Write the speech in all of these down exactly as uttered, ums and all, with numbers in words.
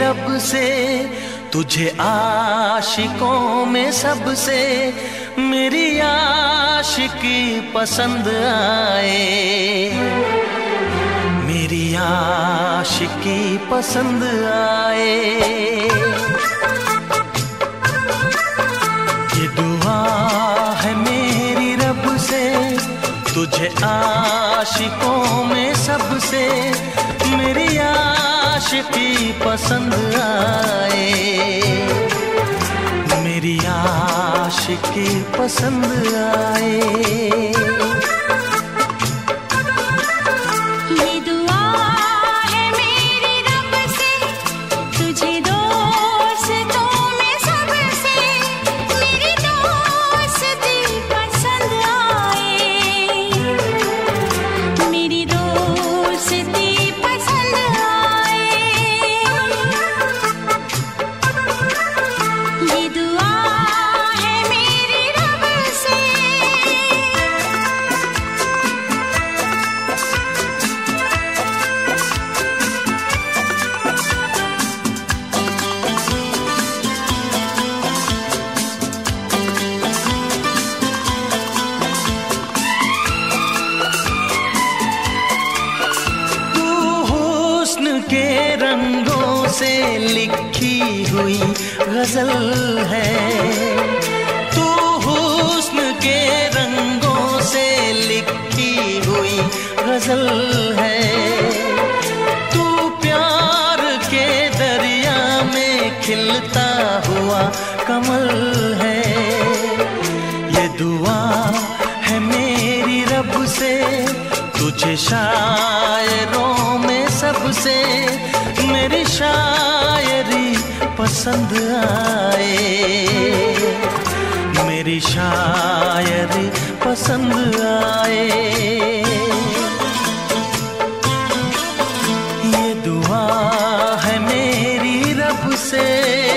रब से, तुझे आशिकों में सबसे मेरी आशिकी पसंद आए, मेरी आशिकी पसंद आए। ये दुआ है मेरी रब से, तुझे आशिकों में सबसे मेरी आशिकी पसंद आए, मेरी आशिकी पसंद आए। के रंगों से लिखी हुई गजल है, तू हुस्न के रंगों से लिखी हुई गजल है, तू प्यार के दरिया में खिलता हुआ कमल है। ये दुआ है मेरी रब से, तुझे शायरों में सबसे मेरी शायरी पसंद आए, मेरी शायरी पसंद आए। ये दुआ है मेरी रब से।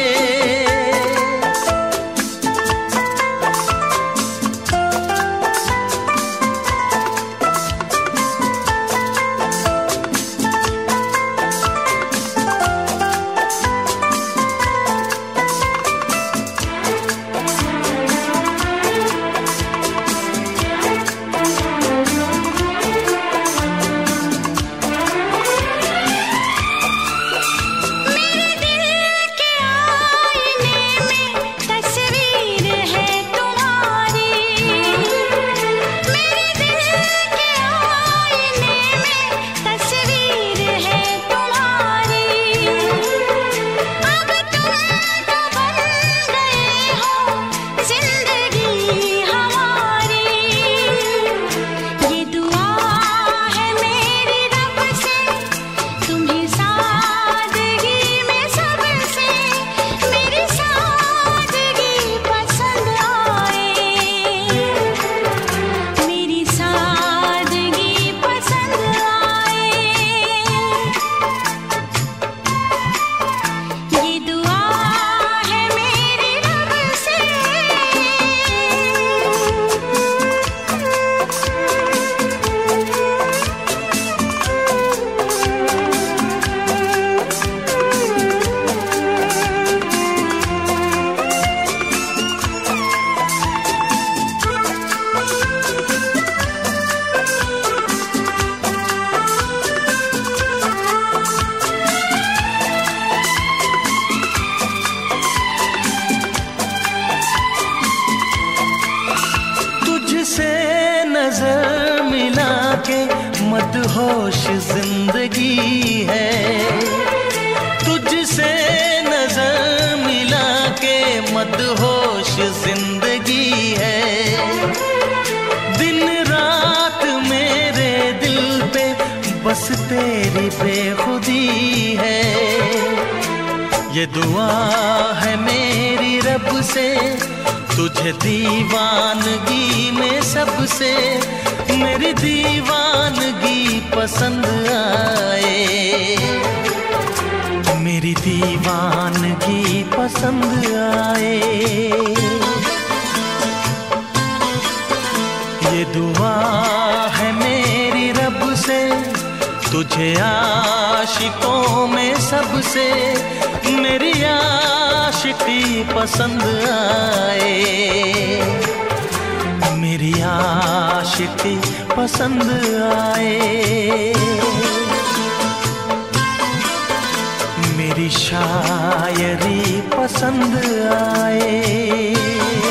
नजर मिला के मदहोश जिंदगी है, तुझसे नजर मिला के मदहोश जिंदगी है। दिन रात मेरे दिल पे बस तेरी बेखुदी है। ये दुआ है मेरी रब से, तुझे दीवानगी में सबसे मेरी दीवानगी पसंद आए, मेरी दीवानगी पसंद आए। ये दुआ है मेरी रब से, तुझे आशिकों में सबसे मेरी आशिकी पसंद आए, मेरी आशिकी पसंद आए, मेरी शायरी पसंद आए।